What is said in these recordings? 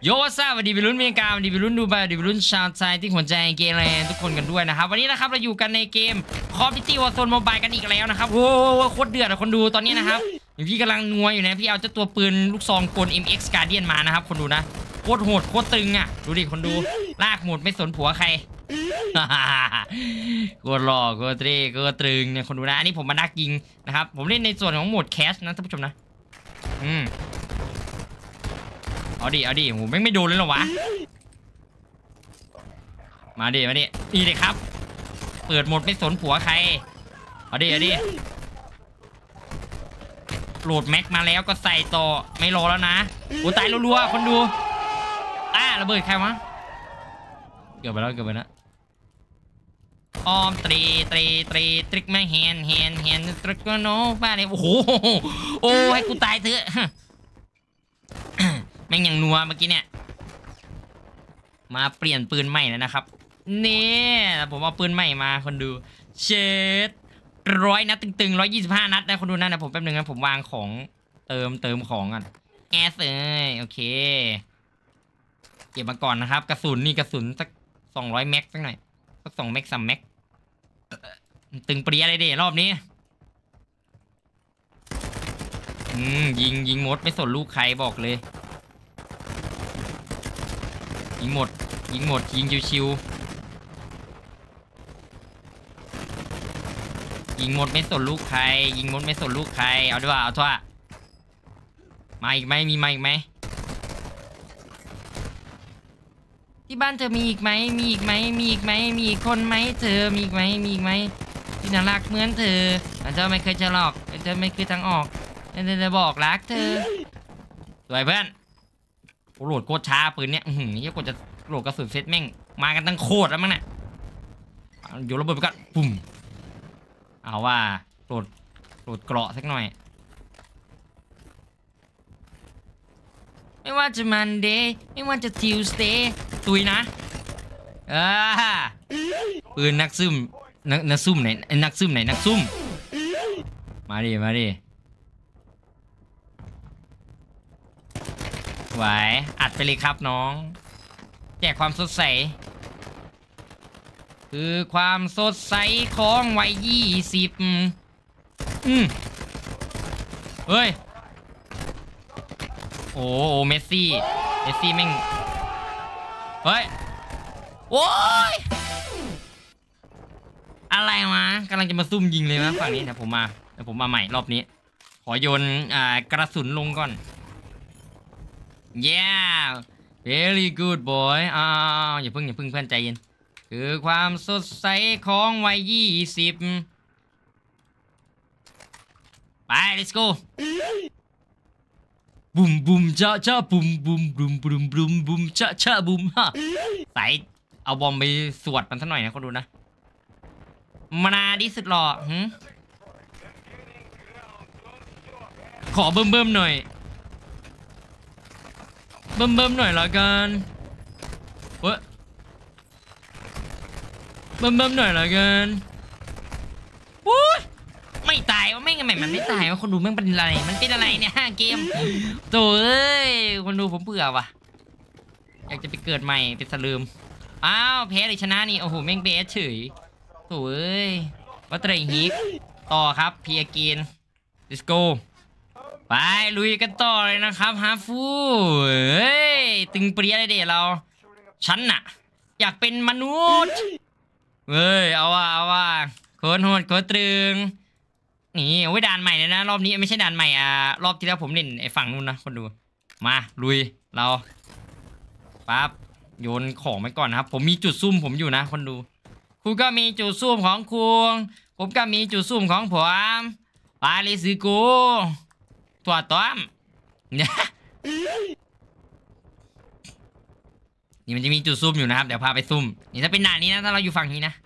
โยซ่าสวัสดีไปรุ่นเมกาสวัสดีไปรุ่นดูไบสวัสดีไปรุ่นชาวไทยที่หัวใจเกมแรงทุกคนกันด้วยนะครับวันนี้นะครับเราอยู่กันในเกม Call of Duty Warzone Mobile กันอีกแล้วนะครับโอ้โคตรเดือดคนดูตอนนี้นะครับพี่กำลังนัวอยู่นะพี่เอาเจ้าตัวปืนลูกซองกล MX Guardian มานะครับคนดูนะโคตรโหดโคตรตึงอ่ะดูดิคนดูลากหมดไม่สนผัวใครโคตรหล่อโคตรเท่โคตรตึงเนี่ยคนดูนะอันนี้ผมมาดักยิงนะครับผมเล่นในส่วนของโหมดแคชนะท่านผู้ชมนะเอาดิโหไม่โดนเลยหรอวะมาดินี่เลยครับเปิดหมดไม่สนผัวใครเอาดิโหลดแม็กมาแล้วก็ใส่ต่อไม่รอแล้วนะโอ้ตายรัวๆคนดูระเบิดใครวะเกือบไปแล้วอ้อมตรีตริกไม่แฮนตริกโนบ้าเลยโอ้โหให้กูตายเถอะแม่งยังนัวเมื่อกี้เนี่ยมาเปลี่ยนปืนใหม่แล้วนะครับนี่ผมเอาปืนใหม่มาคนดูเช็ด100 นัดตึง125 นัดนะคนดูนะผมแป๊บนึงนะผมวางของเติมของก่อนแอสโอเคเก็บมาก่อนนะครับกระสุนสัก200 แม็กสักหน่อยสัก2 แม็ก3 แม็กตึงเปรี้ยเลยดิรอบนี้ยิงหมดไม่สนลูกใครบอกเลยยิงหมดยิงชิวยิงหมดไม่สนลูกใครเอาด้วยเอาทั่วมาอีกไหมมีมาอีกไหมที่บ้านเธอมีอีกไหมมีอีกคนไหมเธอมีอีกไหมที่น่ารักเหมือนเธอเธอไม่เคยจะหลอกเธอไม่เคยทางออกจะบอกรักเธอสวยเพื่อนโหลดโคตรช้าปืนเนี้ยกว่าจะโหลดกระสุนเซตแม่งมากันตั้งโคตรแล้วมั้งเนี่ยโยนระเบิดไปก่อนปุ่มเอาว่าโหลดเกราะสักหน่อยไม่ว่าจะมันเดย์ไม่ว่าจะทิวสเตย์ตุยนะปืนนักซุ่มนักซุ่มไหนนักซุ่มมาดิไหวอัดไปเลยครับน้องแจกความสดใสคือความสดใสของวัย20เฮ้ยโอ้เมสซี่แม่งเฮ้ยโอ้ยอะไรวะกำลังจะมาซุ่มยิงเลยนะฝั่งนี้เดี๋ยวผมมาใหม่รอบนี้ขอโยนกระสุนลงก่อนYeah very good boy อย่าเพิ่งเพื่อนใจเย็นคือความสดใสของวัย20ไป let's go บุมจ้าบุมจ้าบุมฮะใส่เอาบอมไปสวดมันสักหน่อยนะคนดูนะมานาดิสุดหล่อขอเบิ่มหน่อยเบิ่มหน่อยละกันเว้ยเบิ่มหน่อยละกันวู้ไม่ตายวะไม่งั้นมันไม่ตายวะคนดูแม่งเป็นอะไรเนี่ยเกมโถ่เอ้ยคนดูผมเบื่อว่ะอยากจะไปเกิดใหม่เป็นสลืมแพ้หรือชนะนี่โอ้โหแม่งเบสเฉยโถ่เอ้ยวัตถุฮิกต่อครับพีอากิน let's goไปลุยกันต่อเลยนะครับฮาฟูเฮ้ยตึงเปรี้ยเลยเด็กเราฉันน่ะอยากเป็นมนุษย์เฮ้ยเอาว่าโคตรโหดโคตรตรึงนี่โอ้ยด่านใหม่เลยนะรอบนี้ไม่ใช่ด่านใหม่รอบที่แล้วผมเล่นไอ้ฝั่งนู้นนะคนดูมาลุยเราปั๊บโยนของไปก่อนนะครับผมมีจุดซุ่มผมอยู่นะคนดูคุณก็มีจุดซุ่มของคุณผมก็มีจุดซุ่มของผมไปเลยสิกูตัวต้อมเนี่ยนี่มันจะมีจุดซุ่มอยู่นะครับเดี๋ยวพาไปซุ่มนี่ถ้าเป็นด่านนี้นะถ้าเราอยู่ฝั่งนี้นะ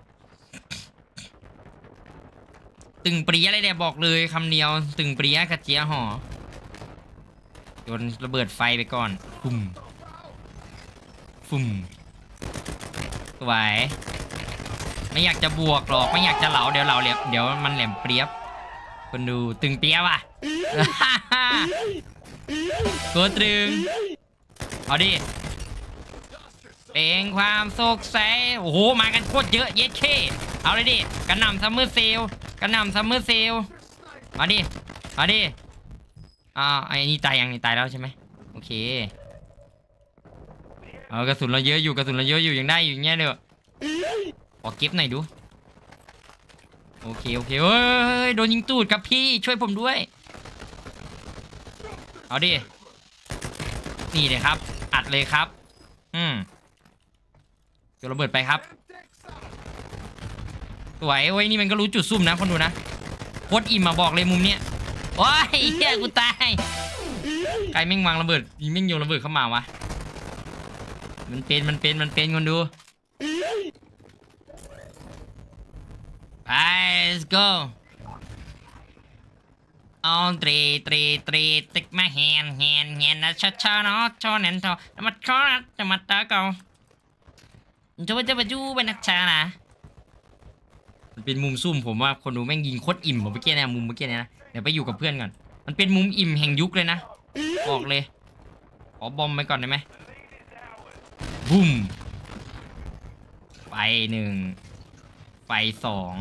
ตึงปรีอะไรเนี่ยบอกเลยคำเดียวตึงปรีกระเจี๊ยห่อโยนระเบิดไฟไปก่อนฟุ่มสวยไม่อยากจะบวกหรอกไม่อยากจะเหลาเดี๋ยวมันแหลมเปรียบคนดูตึงเปียว่ะตัวตรึงเอาดิเป็นความโศกเศร้าโอ้โหมากันโคตรเยอะเย็ดเคเอาเลยดิกระหน่ำซัมเมอร์เซลมาดิไอ้นี่ตายยังนี่ตายแล้วใช่ไหมโอเคกระสุนเราเยอะอยู่ยังได้อยู่อย่างเงี้ยเด้อขอเก็บหน่อยดูโอเคเฮ้ยโดนยิงตูดครับพี่ช่วยผมด้วยเอาดินี่เลยครับอัดเลยครับเดี๋ยวระเบิดไปครับสวยโอ้ยนี่มันก็รู้จุดซุ่มนะคนดูนะโคตรอิ่มมาบอกเลยมุมเนี้ยโอ้ยเฮียกูตายใครแม่งวางระเบิดยิงแม่งโยนระเบิดเข้ามาวะมันเป็นคนดูไป let's go เอาตรีติ๊กมาแฮนนะช้าเนาะชอแนนทอมาคอนะจะมาตาเก่าจะไปจู้ไปนักชานะมันเป็นมุมซุ่มผมว่าคนดูแม่งยิงโคตรอิ่มผมเมื่อกี้เนี่ยมุมเมื่อกี้เนี่ยนะเดี๋ยวไปอยู่กับเพื่อนก่อนมันเป็นมุมอิ่มแห่งยุคเลยนะบอกเลยขอบอมไปก่อนได้ไหมบุ้มไฟ1ไฟ2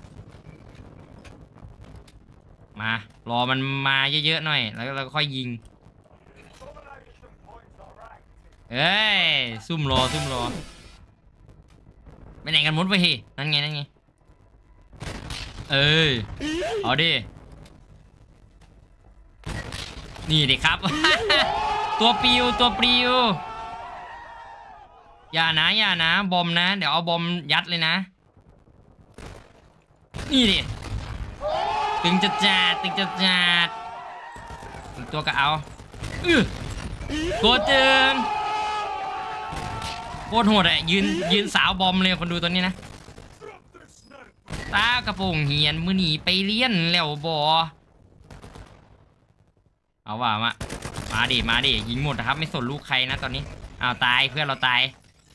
มารอมันมาเยอะๆหน่อยแล้วเราค่อยยิงเอ้ยซุ่มรอไปไหนกันหมดไปเฮ้นั่นไงเอาดินี่ดิครับ ตัวปลิวอย่านะบอมนะเดี๋ยวเอาบอมยัดเลยนะนี่ดิตึงจัดถึงตัวก็เอาตัวจึงโคตรโหดอะยืนสาวบอมเลยคนดูตัวนี้นะตากระโปรงเหียนมือหนีไปเลี้ยนแล้วบอเอาว่ามาดิยิงหมดนะครับไม่สนลูกใครนะตอนนี้เอาตายเพื่อนเราตาย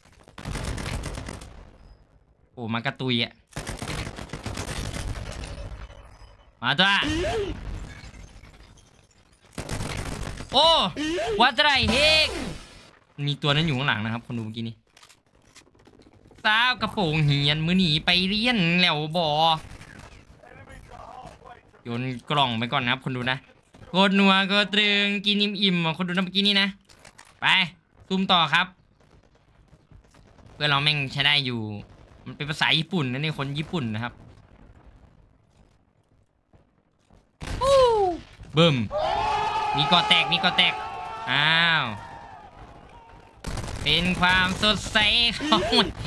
โอ้มันกระตุยอะมาจ้าโอ้วัดไรเฮกมีตัวนั้นอยู่ข้างหลังนะครับคนดูเมื่อกี้นี้สาวกระโปรงเหียนมือหนีไปเลี้ยนแล้วบอโยนกล่องไปก่อนนะครับคนดูนะโคตรนัวก็ตรึงกินอิ่มคนดูนะเมื่อกี้นี้นะไปซูมต่อครับเพื่อเราแม่งใช้ได้อยู่มันเป็นภาษาญี่ปุ่นนะนี่คนญี่ปุ่นนะครับบึ้มมีกอแตกอ้าวเป็นความสดใสของ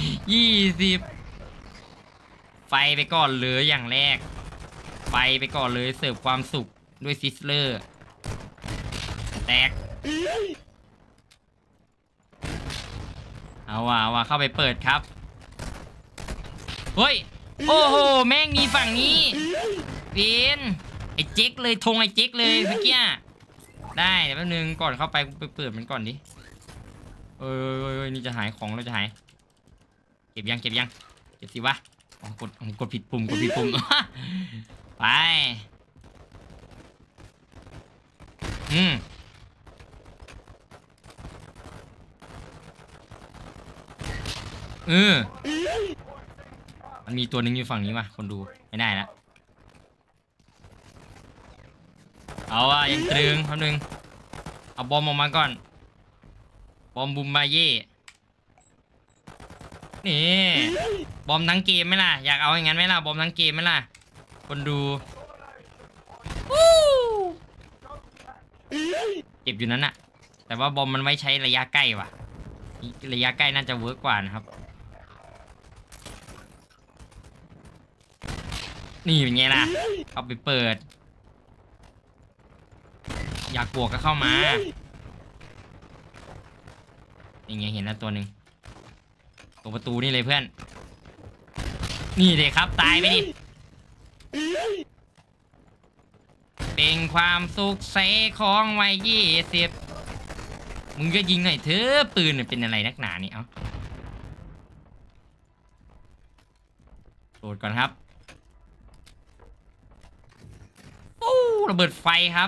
20ไฟไปก่อนเลยอย่างแรกไฟไปก่อนเลยเสิร์ฟความสุขด้วยซิสเลอร์แตกเอาว่ะเข้าไปเปิดครับเฮ้ยโอ้โหแม่งมีฝั่งนี้เป็นไอ้เจ๊กเลยธงไอ้เจ๊กเลยเมื่อกี้ได้เดี๋ยวแป๊บนึงก่อนเข้าไปเปิดมันก่อนดินี่จะหายของเราจะหายเก็บยังเก็บสิวะกดผิดปุ่มไปมันมีตัวหนึ่งอยู่ฝั่งนี้ว่ะคนดูไม่ได้แล้วเอายังตรึงคำนึงเอาบอมออกมาก่อนบอมบุมบาเย่นี่บอมทั้งเกมไหมล่ะอยากเอาอย่างนั้นไหมล่ะบอมทั้งเกมไหมล่ะคนดูเก็บอยู่นั้นน่ะแต่ว่าบอมมันไม่ใช้ระยะใกล้ว่ะระยะใกล้น่าจะเวิร์กกว่านะครับนี่เป็นไงล่ะเอาไปเปิดอยากบวกก็เข้ามานี่ไงเห็นแล้วตัวหนึ่งตรงประตูนี่เลยเพื่อนนี่เลยครับตายไปดิเป็นความสุขใสของวัย20มึงก็ยิงหน่อยเถอะปืนเป็นอะไรนักหนานี่โหลดก่อนครับโอ้ระเบิดไฟครับ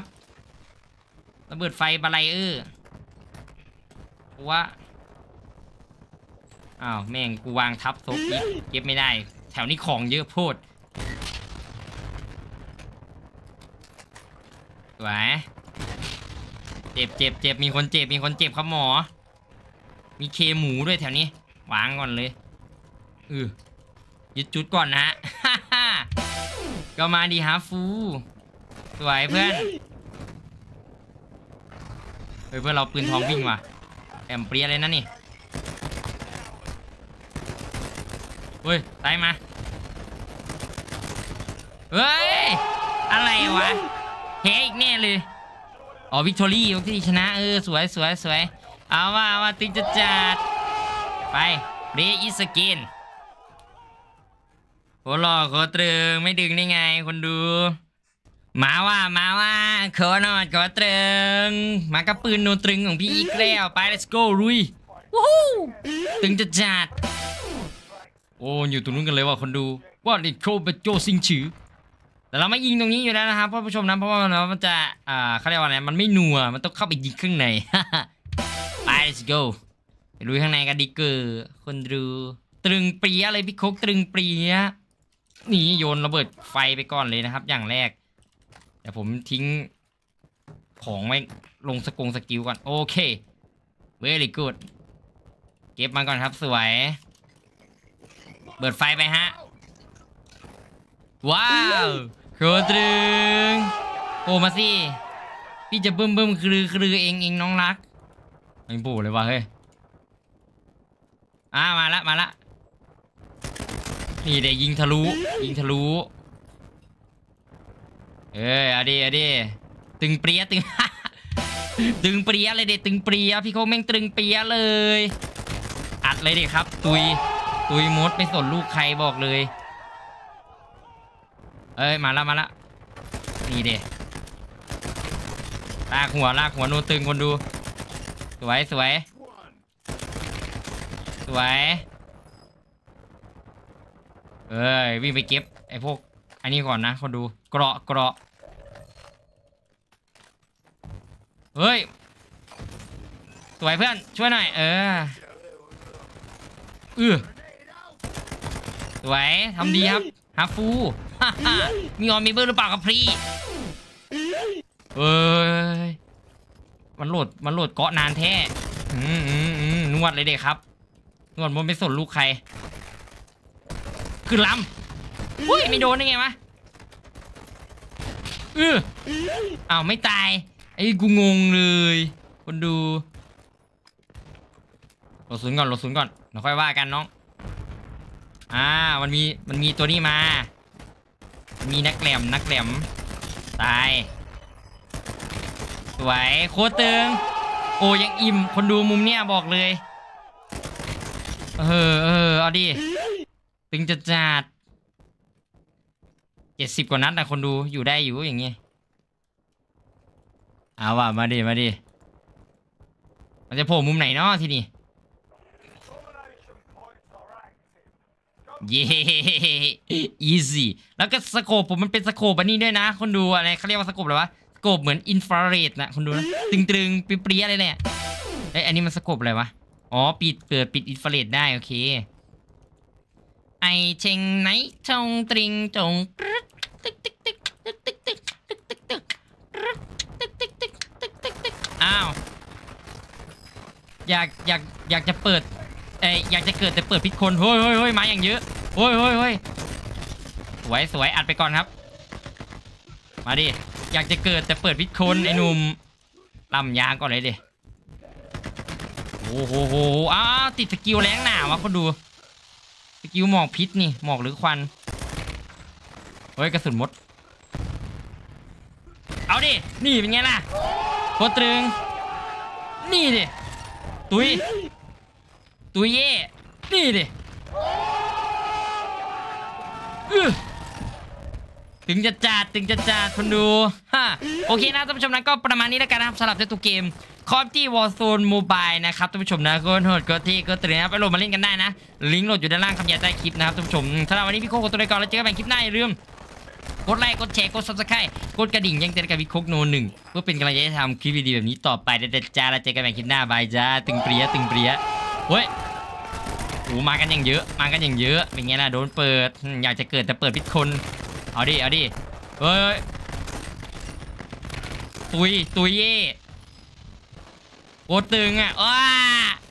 ระเบิดไฟบาไลว่าอ้าวแม่งกูวางทับโซกอีกเก็บไม่ได้แถวนี้ของเยอะโพดสวยเจ็บมีคนเจ็บครับหมอมีเคหมูด้วยแถวนี้วางก่อนเลยยึดจุดก่อนนะฮะ ก็มาดีฮะฟูสวยเพื่อนเพื่อนเราปืนทองวิ่งว่ะแอมเปรียเลยนะนี่เฮ้ยตายมาเฮ้ยอะไรวะแพ้อีกแน่เลยอ๋อวิกตอรี่ที่ชนะสวยเอาว่าตึงจัดไปเรอิสกินโคหล่อโคตรึงไม่ดึงได้ไงคนดูมาว่าขอหน่อยขอตรึงมากับปืนโนตรึงของพี่อีกแล้วไป let's go ลุยวู้ฮู้ตึงจัดโอ้อยู่ตรงนู้นกันเลยว่ะคนดูว่าดิโคเบโจซิงชือแต่เราไม่ยิงตรงนี้อยู่แล้วนะครับผู้ชมนะเพราะว่ามันจะเขาเรียกว่าอะไรมันไม่นัวมันต้องเข้าไปยิงข้างใน ไป let's go ไปลุยข้างในกันดีเกอร์คนดูตรึงเปรี้ยเลยพี่โคกตรึงเปรี้ยนี่โยนระเบิดไฟไปก่อนเลยนะครับอย่างแรกแต่ผมทิ้งของไว้ลงสกิลก่อนโอเค very good เก็บมาก่อนครับสวยเปิดไฟไปฮะว้าวโคตรึงโอ้มาสิพี่จะบึ้มคือเองน้องรักไม่โผล่เลยว่ะเฮ้ยมาละนี่เดี๋ยวยิงทะลุเอาดิตึงเปรี้ยตึง ตึงเปรี้ยเลยเด็ดตึงเปรี้ยพี่เขาแม่งตึงเปรี้ยเลยอัดเลยดิครับตุยมดไม่สนลูกใครบอกเลยมาละนี่เด็ลากหัวโนตึงคนดูสวยวิ่งไปเก็บไอ้พวกอันนี้ก่อนนะคนดูเกราะเฮ้ยสวยเพื่อนช่วยหน่อยสวยทำดีครับฮาฟูมีออนมีเบอร์หรือเปล่าครับพี่มันโหลดเกาะนานแท้นวดเลยเด็กครับนวดมันไม่สนลูกใครขึ้นลำอุ้ยไม่โดนได้ไงวะอ้าวไม่ตายไอ้กูงงเลยคนดูหลบศูนย์ก่อนเราค่อยว่ากันน้องมันมีตัวนี้มามีนักแหลมตายสวยโคตรตึงโอ้ยังอิ่มคนดูมุมเนี้ยบอกเลยเอาดิตึงจัด70 กว่านัดนะคนดูอยู่ได้อยู่อย่างเงี้ยเอาว่ะมาดิมันจะโผล่มุมไหนเนาะทีนี้เย้ easy แล้วก็สโคปผมมันเป็นสโคปอันนี้ด้วยนะคนดูอะไรเขาเรียกว่าสโคปอะไรวะสโคปเหมือนอินฟราเรดนะคนดูนะตึงเปรี้ยอะไรเนี่ยอันนี้มันสโคปอะไรวะอ๋อปิดอินฟราเรดได้โอเคไอเชงไหนชงตริงจงอ้าวอยากจะเปิดอยากจะเกิดแต่เปิดพิษคนเฮ้ยมาอย่างเยอะเฮ้ยสวยอัดไปก่อนครับมาดิอยากจะเกิดแต่เปิดพิษคนไอ้หนุ่มลำยางก่อนเลยดิโอ้โหติดสกิลแรงหนาวะคนดูสกิลหมอกพิษนี่หมอกหรือควันเฮ้ยกระสุนมดเอาดินี่เป็นไงล่ะโคตรตรึงนี่ดิตุยเย่นี่ดิถึงจะจัดคนดูโอเคนะท่านผู้ชมนะก็ประมาณนี้แล้วกันนะครับสำหรับเจ้าตัวเกมคอมที่ Warzone Mobile นะครับท่านผู้ชมนะก็โหดก็ที่ก็เตือนนะไปโหลดมาเล่นกันได้นะลิงก์โหลดอยู่ด้านล่างคำยาใต้คลิปนะครับท่านผู้ชมสำหรับวันนี้พี่โคกตัวไปก่อนแล้วเจอกันใหม่คลิปหน้าอย่าลืมกดไลค์กดแชร์กด Subscribe กดกระดิ่งแจ้งเตือนกับพี่โคกโน1เพื่อเป็นกำลังใจให้ทำคลิปดีๆแบบนี้ต่อไปเด็ดๆจ้าแล้วเจอกันใหม่คลิปหน้าบายจ้าตึงเปรี้ยเฮ้ยโอ้มากันอย่างเยอะมากันอย่างเยอะเป็นไงล่ะโดนเปิดอยากจะเกิดแต่เปิดพิษคนเอาดิเอาดิเฮ้ยตุยเย่โคตรตึงอ่ะว้า